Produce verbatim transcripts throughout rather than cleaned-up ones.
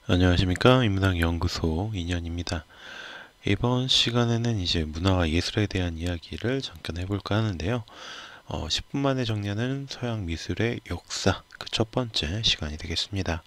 안녕하십니까, 인문학연구소 인연입니다. 이번 시간에는 이제 문화와 예술에 대한 이야기를 잠깐 해볼까 하는데요. 어, 십 분 만에 정리하는 서양 미술의 역사, 그 첫 번째 시간이 되겠습니다.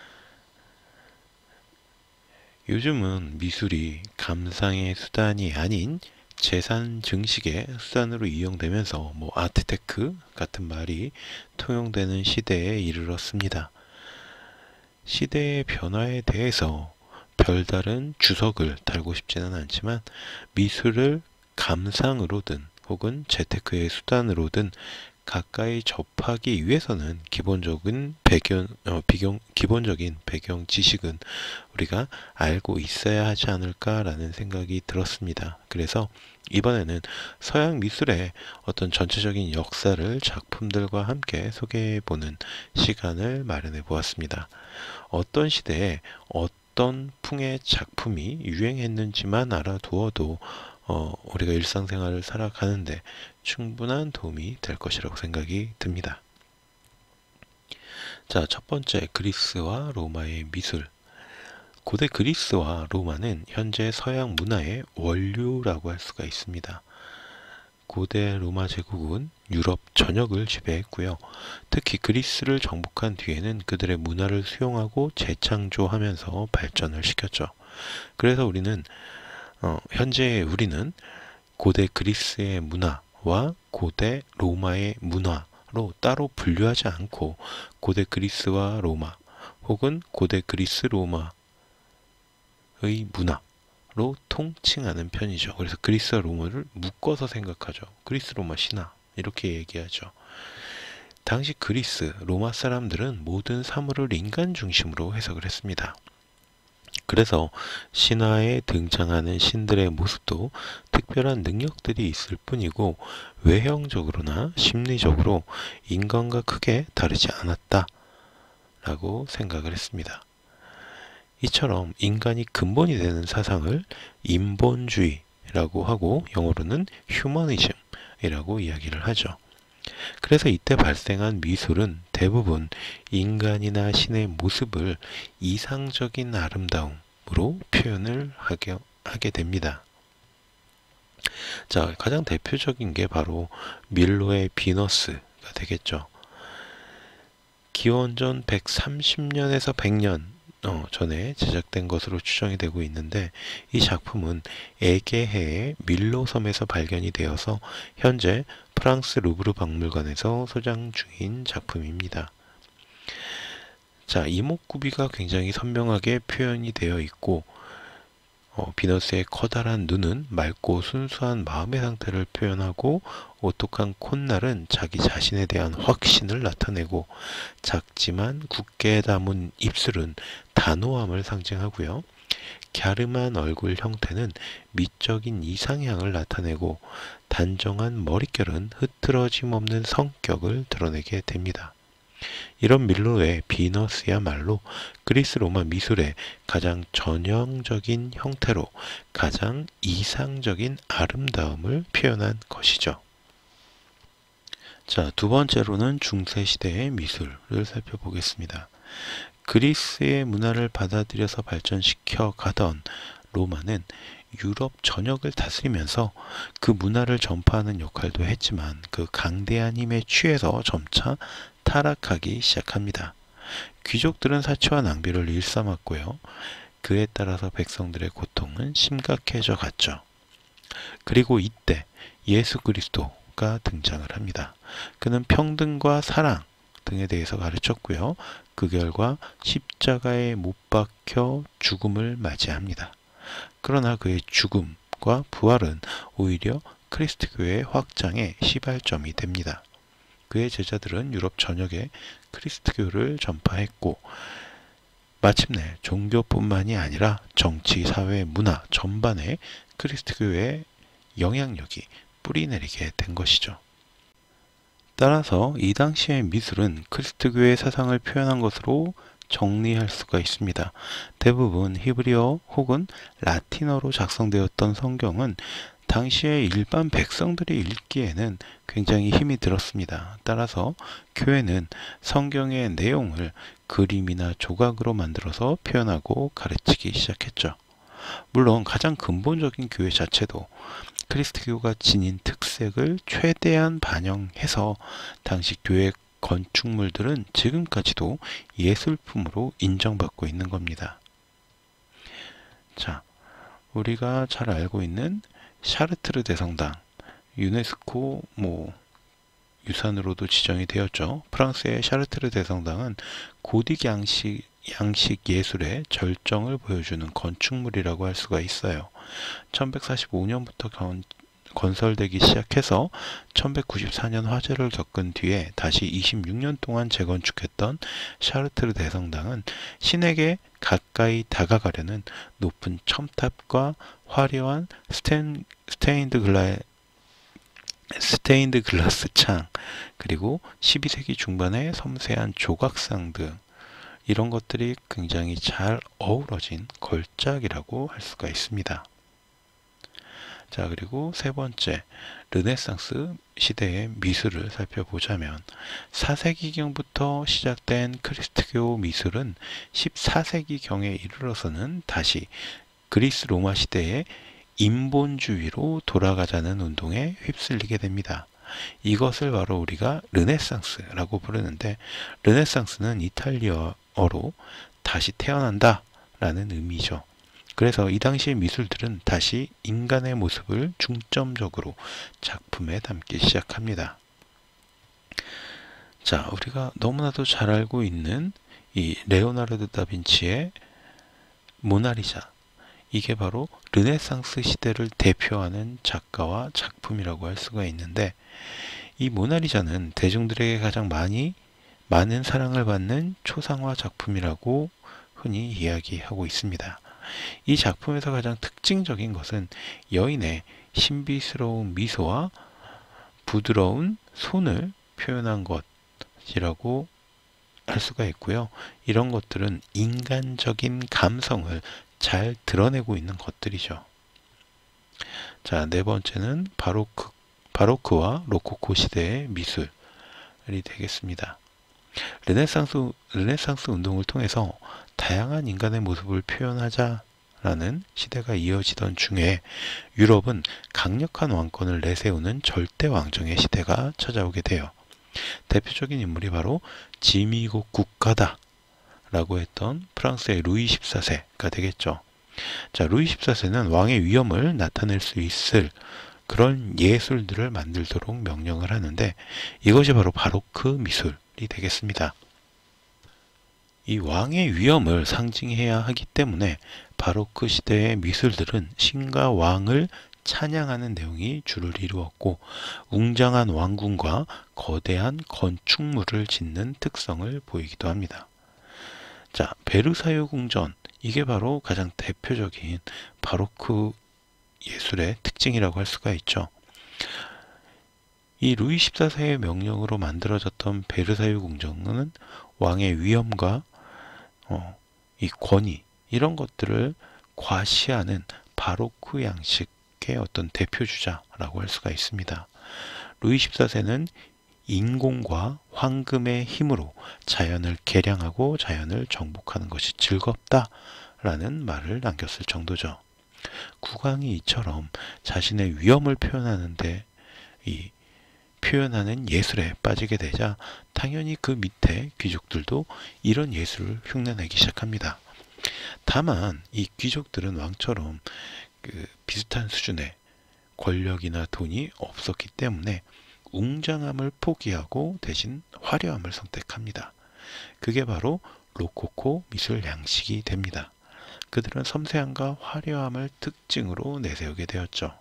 요즘은 미술이 감상의 수단이 아닌 재산 증식의 수단으로 이용되면서 뭐 아트테크 같은 말이 통용되는 시대에 이르렀습니다. 시대의 변화에 대해서 별다른 주석을 달고 싶지는 않지만 미술을 감상으로든 혹은 재테크의 수단으로든 가까이 접하기 위해서는 기본적인 배경, 어, 비경, 기본적인 배경 지식은 우리가 알고 있어야 하지 않을까라는 생각이 들었습니다. 그래서 이번에는 서양 미술의 어떤 전체적인 역사를 작품들과 함께 소개해보는 시간을 마련해 보았습니다. 어떤 시대에 어떤 풍의 작품이 유행했는지만 알아두어도 어, 우리가 일상생활을 살아가는데 충분한 도움이 될 것이라고 생각이 듭니다. 자, 첫 번째, 그리스와 로마의 미술. 고대 그리스와 로마는 현재 서양 문화의 원류라고 할 수가 있습니다. 고대 로마 제국은 유럽 전역을 지배했고요. 특히 그리스를 정복한 뒤에는 그들의 문화를 수용하고 재창조하면서 발전을 시켰죠. 그래서 우리는 어, 현재 우리는 고대 그리스의 문화와 고대 로마의 문화로 따로 분류하지 않고 고대 그리스와 로마 혹은 고대 그리스 로마의 문화로 통칭하는 편이죠. 그래서 그리스와 로마를 묶어서 생각하죠. 그리스 로마 신화 이렇게 얘기하죠. 당시 그리스 로마 사람들은 모든 사물을 인간 중심으로 해석을 했습니다. 그래서 신화에 등장하는 신들의 모습도 특별한 능력들이 있을 뿐이고 외형적으로나 심리적으로 인간과 크게 다르지 않았다 라고 생각을 했습니다. 이처럼 인간이 근본이 되는 사상을 인본주의라고 하고 영어로는 휴머니즘이라고 이야기를 하죠. 그래서 이때 발생한 미술은 대부분 인간이나 신의 모습을 이상적인 아름다움으로 표현을 하게, 하게 됩니다. 자, 가장 대표적인 게 바로 밀로의 비너스가 되겠죠. 기원전 백삼십 년에서 백 년 어, 전에 제작된 것으로 추정이 되고 있는데 이 작품은 에게해의 밀로 섬에서 발견이 되어서 현재 프랑스 루브르 박물관에서 소장 중인 작품입니다. 자, 이목구비가 굉장히 선명하게 표현이 되어 있고 어, 비너스의 커다란 눈은 맑고 순수한 마음의 상태를 표현하고 오똑한 콧날은 자기 자신에 대한 확신을 나타내고 작지만 굳게 담은 입술은 단호함을 상징하고요. 갸름한 얼굴 형태는 미적인 이상향을 나타내고 단정한 머릿결은 흐트러짐 없는 성격을 드러내게 됩니다. 이런 밀로의 비너스야말로 그리스 로마 미술의 가장 전형적인 형태로 가장 이상적인 아름다움을 표현한 것이죠. 자, 두 번째로는 중세시대의 미술을 살펴보겠습니다. 그리스의 문화를 받아들여서 발전시켜 가던 로마는 유럽 전역을 다스리면서 그 문화를 전파하는 역할도 했지만 그 강대한 힘에 취해서 점차 타락하기 시작합니다. 귀족들은 사치와 낭비를 일삼았고요. 그에 따라서 백성들의 고통은 심각해져 갔죠. 그리고 이때 예수 그리스도가 등장을 합니다. 그는 평등과 사랑 등에 대해서 가르쳤고요. 그 결과 십자가에 못 박혀 죽음을 맞이합니다. 그러나 그의 죽음과 부활은 오히려 크리스트교의 확장의 시발점이 됩니다. 그의 제자들은 유럽 전역에 크리스트교를 전파했고 마침내 종교뿐만이 아니라 정치, 사회, 문화 전반에 크리스트교의 영향력이 뿌리내리게 된 것이죠. 따라서 이 당시의 미술은 크리스트교의 사상을 표현한 것으로 정리할 수가 있습니다. 대부분 히브리어 혹은 라틴어로 작성되었던 성경은 당시에 일반 백성들이 읽기에는 굉장히 힘이 들었습니다. 따라서 교회는 성경의 내용을 그림이나 조각으로 만들어서 표현하고 가르치기 시작했죠. 물론 가장 근본적인 교회 자체도 그리스도교가 지닌 특색을 최대한 반영해서 당시 교회 건축물들은 지금까지도 예술품으로 인정받고 있는 겁니다. 자, 우리가 잘 알고 있는 샤르트르 대성당, 유네스코 뭐 유산으로도 지정이 되었죠. 프랑스의 샤르트르 대성당은 고딕 양식, 양식 예술의 절정을 보여주는 건축물이라고 할 수가 있어요. 천백사십오 년부터 건, 건설되기 시작해서 천백구십사 년 화재를 겪은 뒤에 다시 이십육 년 동안 재건축했던 샤르트르 대성당은 신에게 가까이 다가가려는 높은 첨탑과 화려한 스텐, 스테인드 글라, 스테인드 글라스 창, 그리고 십이 세기 중반의 섬세한 조각상 등 이런 것들이 굉장히 잘 어우러진 걸작이라고 할 수가 있습니다. 자, 그리고 세 번째, 르네상스 시대의 미술을 살펴보자면 사 세기경부터 시작된 그리스도교 미술은 십사 세기경에 이르러서는 다시 그리스 로마 시대의 인본주의로 돌아가자는 운동에 휩쓸리게 됩니다. 이것을 바로 우리가 르네상스라고 부르는데, 르네상스는 이탈리아어로 다시 태어난다 라는 의미죠. 그래서 이 당시의 미술들은 다시 인간의 모습을 중점적으로 작품에 담기 시작합니다. 자, 우리가 너무나도 잘 알고 있는 이 레오나르도 다빈치의 모나리자, 이게 바로 르네상스 시대를 대표하는 작가와 작품이라고 할 수가 있는데, 이 모나리자는 대중들에게 가장 많이 많은 사랑을 받는 초상화 작품이라고 흔히 이야기하고 있습니다. 이 작품에서 가장 특징적인 것은 여인의 신비스러운 미소와 부드러운 손을 표현한 것이라고 할 수가 있고요. 이런 것들은 인간적인 감성을 잘 드러내고 있는 것들이죠. 자, 네 번째는 바로크, 바로크와 로코코 시대의 미술이 되겠습니다. 르네상스, 르네상스 운동을 통해서 다양한 인간의 모습을 표현하자라는 시대가 이어지던 중에 유럽은 강력한 왕권을 내세우는 절대 왕정의 시대가 찾아오게 돼요. 대표적인 인물이 바로 지미국 국가다 라고 했던 프랑스의 루이 십사 세가 되겠죠. 자, 루이 십사 세는 왕의 위엄을 나타낼 수 있을 그런 예술들을 만들도록 명령을 하는데, 이것이 바로 바로크 미술이 되겠습니다. 이 왕의 위엄을 상징해야 하기 때문에 바로크 시대의 미술들은 신과 왕을 찬양하는 내용이 주를 이루었고, 웅장한 왕궁과 거대한 건축물을 짓는 특성을 보이기도 합니다. 자, 베르사유 궁전, 이게 바로 가장 대표적인 바로크 예술의 특징이라고 할 수가 있죠. 이 루이 십사 세의 명령으로 만들어졌던 베르사유 궁전은 왕의 위엄과 어, 이 권위, 이런 것들을 과시하는 바로크 양식의 어떤 대표주자라고 할 수가 있습니다. 루이 십사 세는 인공과 황금의 힘으로 자연을 개량하고 자연을 정복하는 것이 즐겁다라는 말을 남겼을 정도죠. 국왕이 이처럼 자신의 위엄을 표현하는데 이 표현하는 예술에 빠지게 되자 당연히 그 밑에 귀족들도 이런 예술을 흉내내기 시작합니다. 다만 이 귀족들은 왕처럼 그 비슷한 수준의 권력이나 돈이 없었기 때문에 웅장함을 포기하고 대신 화려함을 선택합니다. 그게 바로 로코코 미술 양식이 됩니다. 그들은 섬세함과 화려함을 특징으로 내세우게 되었죠.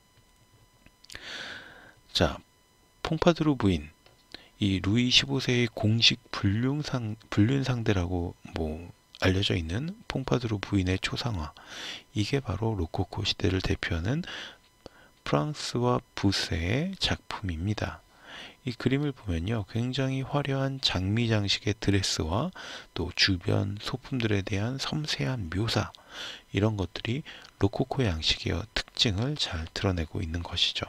자, 퐁파두르 부인, 이 루이 십오 세의 공식 불륜상, 불륜상대라고 뭐 알려져 있는 퐁파두르 부인의 초상화, 이게 바로 로코코 시대를 대표하는 프랑스와 부세의 작품입니다. 이 그림을 보면요, 굉장히 화려한 장미 장식의 드레스와 또 주변 소품들에 대한 섬세한 묘사, 이런 것들이 로코코 양식의 특징을 잘 드러내고 있는 것이죠.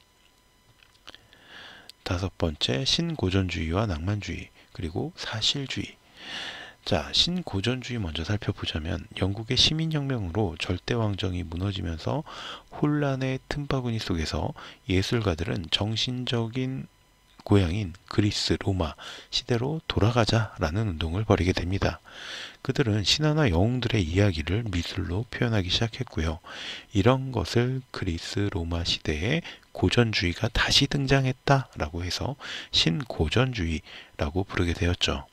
다섯 번째, 신고전주의와 낭만주의, 그리고 사실주의. 자, 신고전주의 먼저 살펴보자면 영국의 시민혁명으로 절대왕정이 무너지면서 혼란의 틈바구니 속에서 예술가들은 정신적인 고향인 그리스, 로마 시대로 돌아가자라는 운동을 벌이게 됩니다. 그들은 신화나 영웅들의 이야기를 미술로 표현하기 시작했고요. 이런 것을 그리스, 로마 시대에 고전주의가 다시 등장했다라고 해서 신고전주의라고 부르게 되었죠.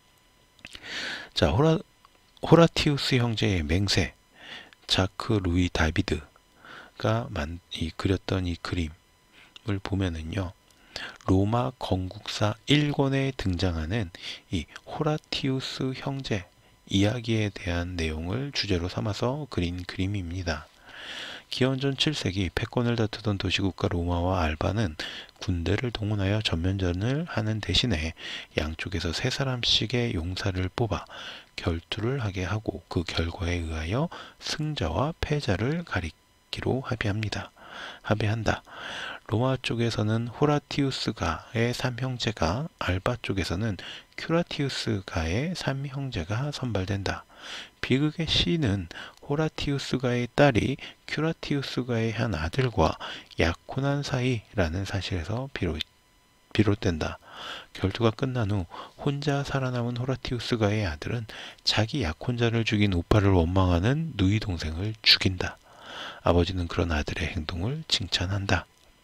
자, 호라, 호라티우스 형제의 맹세, 자크 루이 다비드가 만, 이, 그렸던 이 그림을 보면은요, 로마 건국사 일 권에 등장하는 이 호라티우스 형제 이야기에 대한 내용을 주제로 삼아서 그린 그림입니다. 기원전 칠 세기 패권을 다투던 도시국가 로마와 알바는 군대를 동원하여 전면전을 하는 대신에 양쪽에서 세 사람씩의 용사를 뽑아 결투를 하게 하고 그 결과에 의하여 승자와 패자를 가리기로 합의합니다. 합의한다. 로마 쪽에서는 호라티우스가의 삼형제가, 알바 쪽에서는 큐라티우스가의 삼형제가 선발된다. 비극의 시는 호라티우스가의 딸이 큐라티우스가의 한 아들과 약혼한 사이라는 사실에서 비롯, 비롯된다. 결투가 끝난 후 혼자 살아남은 호라티우스가의 아들은 자기 약혼자를 죽인 오빠를 원망하는 누이 동생을 죽인다. 아버지는 그런 아들의 행동을 칭찬한다.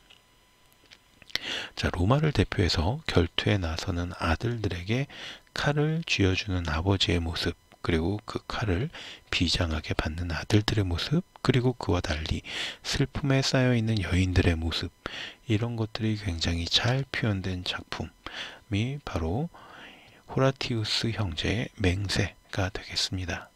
자, 로마를 대표해서 결투에 나서는 아들들에게 칼을 쥐어주는 아버지의 모습, 그리고 그 칼을 비장하게 받는 아들들의 모습, 그리고 그와 달리 슬픔에 쌓여있는 여인들의 모습, 이런 것들이 굉장히 잘 표현된 작품이 바로 호라티우스 형제의 맹세가 되겠습니다.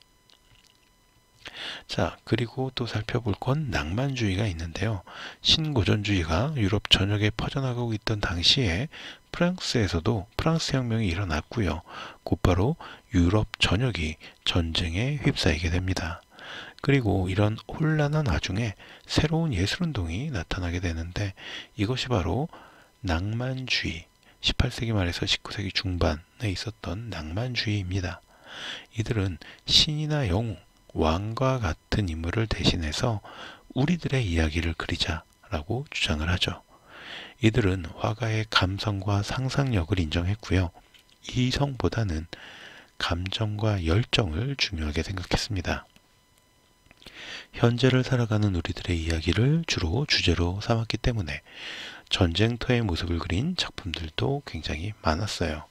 자, 그리고 또 살펴볼 건 낭만주의가 있는데요. 신고전주의가 유럽 전역에 퍼져나가고 있던 당시에 프랑스에서도 프랑스 혁명이 일어났고요. 곧바로 유럽 전역이 전쟁에 휩싸이게 됩니다. 그리고 이런 혼란한 와중에 새로운 예술운동이 나타나게 되는데, 이것이 바로 낭만주의, 십팔 세기 말에서 십구 세기 중반에 있었던 낭만주의입니다. 이들은 신이나 영웅, 왕과 같은 인물을 대신해서 우리들의 이야기를 그리자라고 주장을 하죠. 이들은 화가의 감성과 상상력을 인정했고요. 이성보다는 감정과 열정을 중요하게 생각했습니다. 현재를 살아가는 우리들의 이야기를 주로 주제로 삼았기 때문에 전쟁터의 모습을 그린 작품들도 굉장히 많았어요.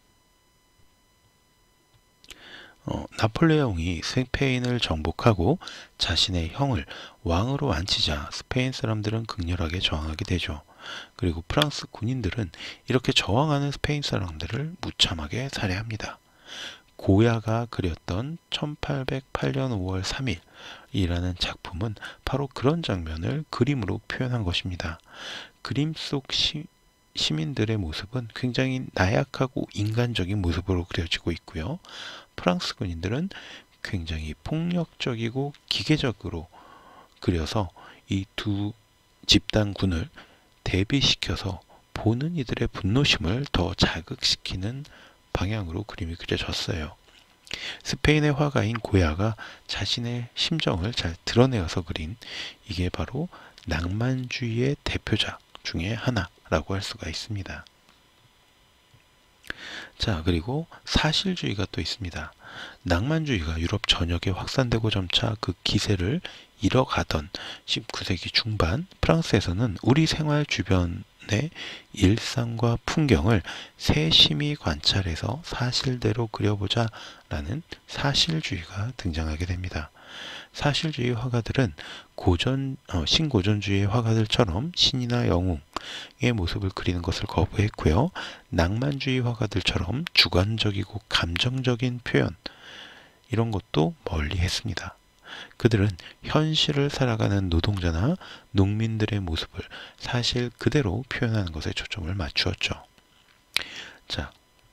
어, 나폴레옹이 스페인을 정복하고 자신의 형을 왕으로 앉히자 스페인 사람들은 극렬하게 저항하게 되죠. 그리고 프랑스 군인들은 이렇게 저항하는 스페인 사람들을 무참하게 살해합니다. 고야가 그렸던 천팔백팔 년 오월 삼일이라는 작품은 바로 그런 장면을 그림으로 표현한 것입니다. 그림 속 시, 시민들의 모습은 굉장히 나약하고 인간적인 모습으로 그려지고 있고요. 프랑스 군인들은 굉장히 폭력적이고 기계적으로 그려서 이 두 집단군을 대비시켜서 보는 이들의 분노심을 더 자극시키는 방향으로 그림이 그려졌어요. 스페인의 화가인 고야가 자신의 심정을 잘 드러내어서 그린, 이게 바로 낭만주의의 대표작 중에 하나라고 할 수가 있습니다. 자, 그리고 사실주의가 또 있습니다. 낭만주의가 유럽 전역에 확산되고 점차 그 기세를 잃어가던 십구 세기 중반 프랑스에서는 우리 생활 주변의 일상과 풍경을 세심히 관찰해서 사실대로 그려보자 라는 사실주의가 등장하게 됩니다. 사실주의 화가들은 고전, 어, 신고전주의 화가들처럼 신이나 영웅의 모습을 그리는 것을 거부했고요. 낭만주의 화가들처럼 주관적이고 감정적인 표현, 이런 것도 멀리 했습니다. 그들은 현실을 살아가는 노동자나 농민들의 모습을 사실 그대로 표현하는 것에 초점을 맞추었죠. 자,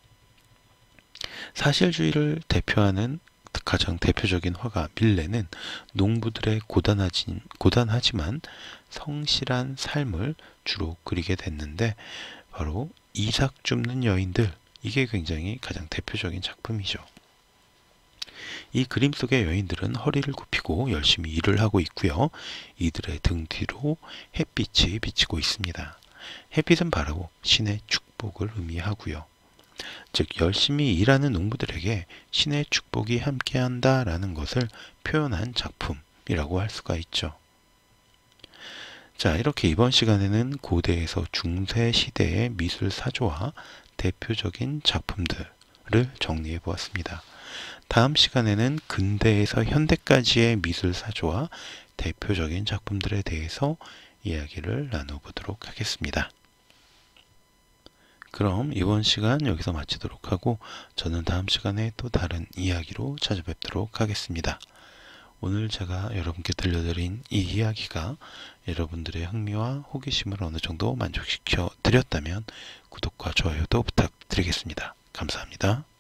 사실주의를 대표하는 가장 대표적인 화가 밀레는 농부들의 고단하진, 고단하지만 성실한 삶을 주로 그리게 됐는데, 바로 이삭 줍는 여인들, 이게 굉장히 가장 대표적인 작품이죠. 이 그림 속의 여인들은 허리를 굽히고 열심히 일을 하고 있고요. 이들의 등 뒤로 햇빛이 비치고 있습니다. 햇빛은 바로 신의 축복을 의미하고요. 즉 열심히 일하는 농부들에게 신의 축복이 함께한다 라는 것을 표현한 작품이라고 할 수가 있죠. 자, 이렇게 이번 시간에는 고대에서 중세 시대의 미술 사조와 대표적인 작품들을 정리해 보았습니다. 다음 시간에는 근대에서 현대까지의 미술 사조와 대표적인 작품들에 대해서 이야기를 나눠보도록 하겠습니다. 그럼 이번 시간 여기서 마치도록 하고 저는 다음 시간에 또 다른 이야기로 찾아뵙도록 하겠습니다. 오늘 제가 여러분께 들려드린 이 이야기가 여러분들의 흥미와 호기심을 어느 정도 만족시켜 드렸다면 구독과 좋아요도 부탁드리겠습니다. 감사합니다.